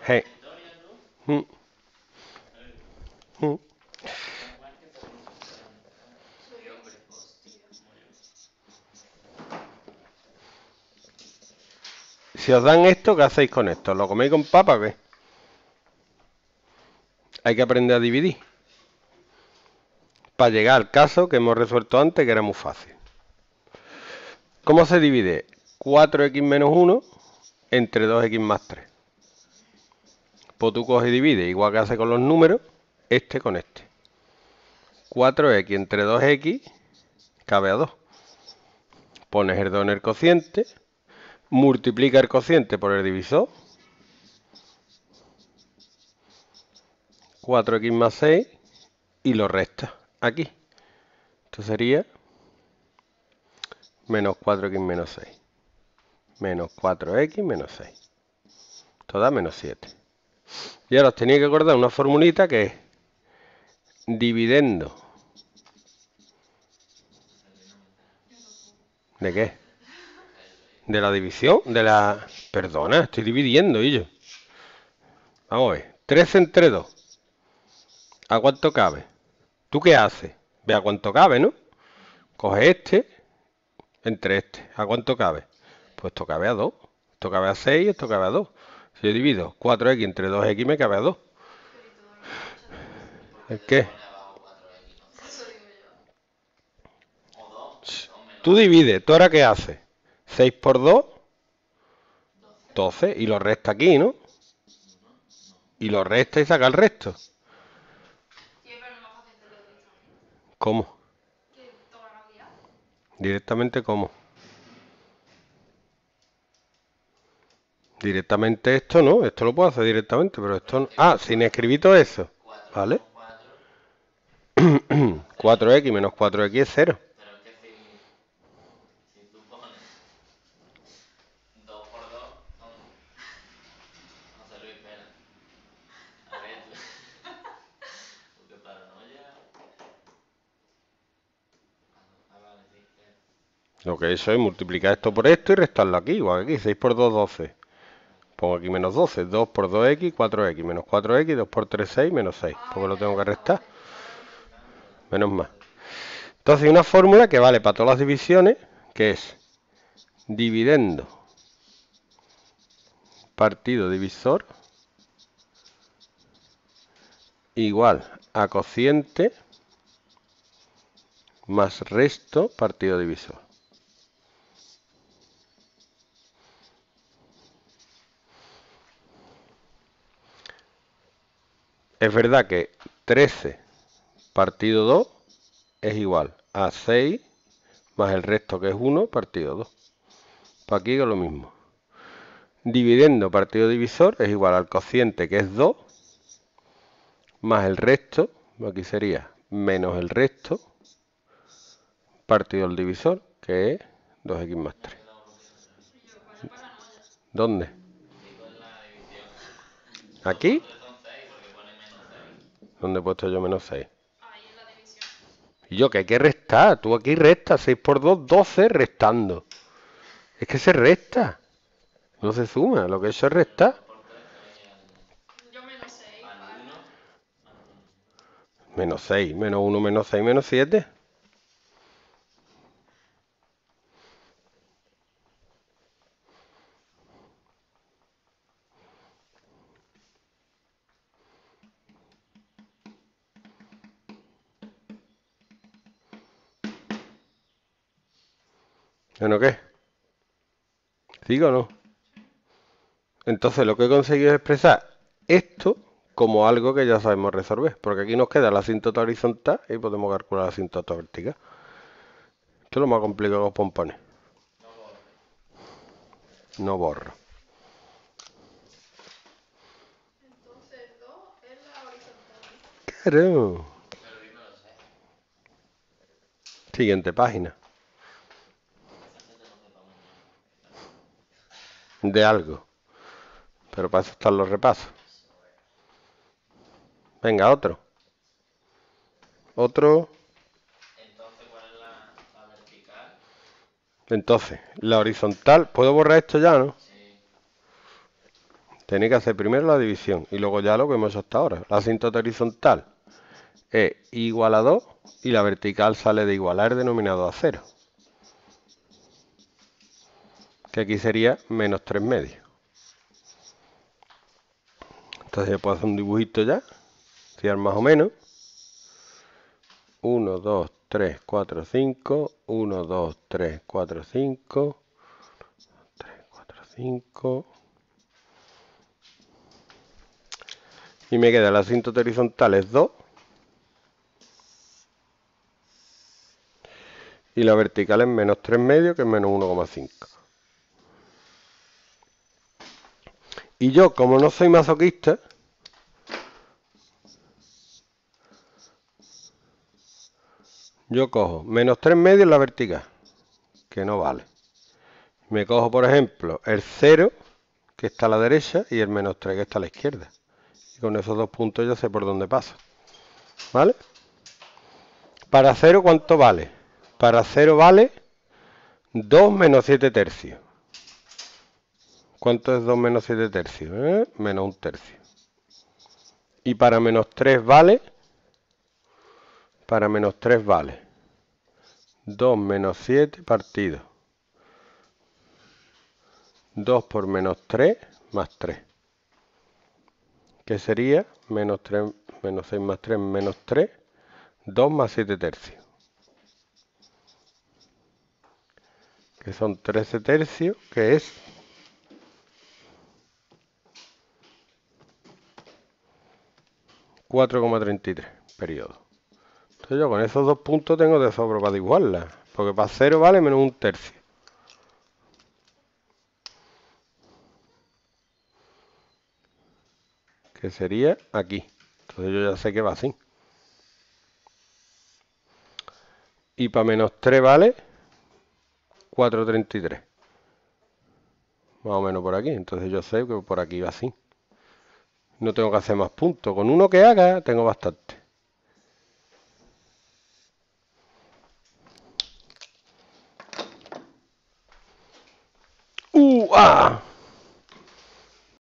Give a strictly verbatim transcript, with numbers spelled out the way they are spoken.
Hey. Mm. Mm. Si os dan esto, ¿qué hacéis con esto? ¿Lo coméis con papa o qué? Hay que aprender a dividir. Para llegar al caso que hemos resuelto antes, que era muy fácil. ¿Cómo se divide? cuatro equis menos uno entre dos equis más tres. Pues tú coges y divides, igual que hace con los números, este con este. cuatro equis entre dos equis cabe a dos. Pones el dos en el cociente, multiplica el cociente por el divisor. cuatro equis más seis y lo resta aquí. Esto sería menos cuatro equis menos seis. Menos cuatro equis menos seis. Esto da menos siete. Y ahora os tenéis que acordar una formulita que es dividendo. ¿De qué? De la división, de la... Perdona, estoy dividiendo, y yo. Vamos a ver. tres entre dos. ¿A cuánto cabe? ¿Tú qué haces? Ve a cuánto cabe, ¿no? Coge este entre este. ¿A cuánto cabe? Pues esto cabe a dos. Esto cabe a seis y esto cabe a dos. Si yo divido cuatro equis entre dos equis me cabe a dos. ¿El qué? Tú divides. ¿Tú ahora qué haces? seis por dos, doce. Y lo resta aquí, ¿no? Y lo resta y saca el resto. ¿Cómo? Directamente, ¿cómo? Directamente esto no, esto lo puedo hacer directamente, pero esto no. Ah, sin escribir todo eso. ¿Vale? cuatro equis menos cuatro equis es cero. Lo que he hecho es multiplicar esto por esto y restarlo aquí, igual aquí. seis por dos, doce. Pongo aquí menos doce. dos por dos equis, cuatro equis. Menos cuatro equis, dos por tres, seis, menos seis. Porque lo tengo que restar. Menos más. Entonces hay una fórmula que vale para todas las divisiones, que es dividendo partido divisor igual a cociente más resto partido divisor. Es verdad que trece partido dos es igual a seis más el resto que es uno partido dos. Para aquí es lo mismo. Dividendo partido divisor es igual al cociente que es dos más el resto, aquí sería menos el resto partido del divisor que es dos equis más tres. ¿Dónde? ¿Aquí? ¿Dónde he puesto yo menos seis? Y yo que hay que restar. Tú aquí restas. seis por dos, doce restando. Es que se resta. No se suma. Lo que eso es restar. Menos seis. Menos uno, menos seis, menos siete. ¿Bueno qué? ¿Sigo o no? Entonces lo que he conseguido es expresar esto como algo que ya sabemos resolver. Porque aquí nos queda la asíntota horizontal y podemos calcular la asíntota vertical. Esto es lo más complicado que os pompones. No borro. Claro. Siguiente página. De algo. Pero para eso están los repasos. Venga, otro. Otro. Entonces, la horizontal. ¿Puedo borrar esto ya, no? Tenéis que hacer primero la división y luego ya lo que hemos hecho hasta ahora. La asíntota horizontal es igual a dos y la vertical sale de igualar el denominador a cero. Que aquí sería menos tres medios. Entonces yo puedo hacer un dibujito ya, fijar más o menos. uno, dos, tres, cuatro, cinco. uno, dos, tres, cuatro, cinco. tres, cuatro, cinco. Y me queda la asíntota horizontal es dos. Y la vertical es menos tres medios, que es menos uno coma cinco. Y yo, como no soy masoquista, yo cojo menos tres medios en la vertical, que no vale. Me cojo, por ejemplo, el cero, que está a la derecha, y el menos tres, que está a la izquierda. Y con esos dos puntos ya sé por dónde paso. ¿Vale? Para cero, ¿cuánto vale? Para cero vale dos menos siete tercios. ¿Cuánto es dos menos siete tercios? ¿Eh? Menos un tercio. Y para menos tres vale, para menos tres vale dos menos siete partido dos por menos tres más tres. Que sería menos tres, menos seis más tres, menos tres, dos más siete tercios. Que son trece tercios, que es cuatro coma treinta y tres periodos. Entonces yo con esos dos puntos tengo de sobra para dibujarla. Porque para cero vale menos un tercio. Que sería aquí. Entonces yo ya sé que va así. Y para menos tres vale cuatro coma treinta y tres. Más o menos por aquí. Entonces yo sé que por aquí va así. No tengo que hacer más puntos. Con uno que haga tengo bastante. ¡Uh! ¡Ah!